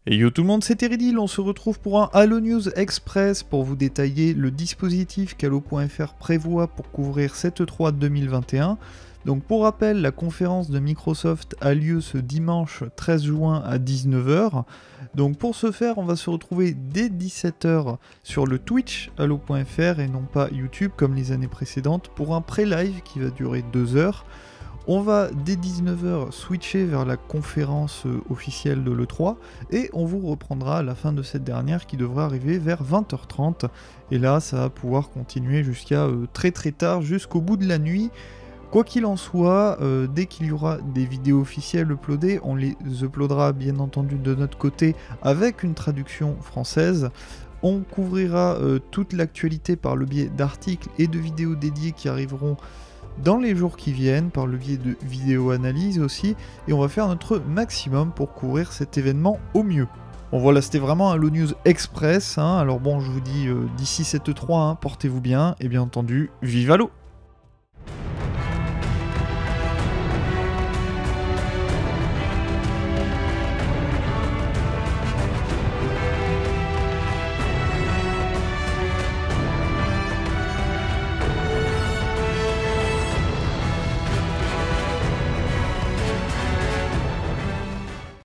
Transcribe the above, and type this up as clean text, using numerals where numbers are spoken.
Et yo tout le monde, c'est Teridil, on se retrouve pour un Halo News Express pour vous détailler le dispositif qu'Halo.fr prévoit pour couvrir cette E3 2021. Donc pour rappel, la conférence de Microsoft a lieu ce dimanche 13 juin à 19 h. Donc pour ce faire, on va se retrouver dès 17 h sur le Twitch Halo.fr et non pas YouTube comme les années précédentes pour un pré-live qui va durer 2 heures. On va dès 19 h switcher vers la conférence officielle de l'E3 et on vous reprendra à la fin de cette dernière qui devrait arriver vers 20 h 30. Et là, ça va pouvoir continuer jusqu'à très tard, jusqu'au bout de la nuit. Quoi qu'il en soit, dès qu'il y aura des vidéos officielles uploadées, on les uploadera bien entendu de notre côté avec une traduction française. On couvrira toute l'actualité par le biais d'articles et de vidéos dédiées qui arriveront dans les jours qui viennent, par le biais de vidéo-analyse aussi, et on va faire notre maximum pour couvrir cet événement au mieux. Bon voilà, c'était vraiment un Halo News Express, hein. Alors bon, je vous dis d'ici cette E3, hein, portez-vous bien, et bien entendu, vive Halo!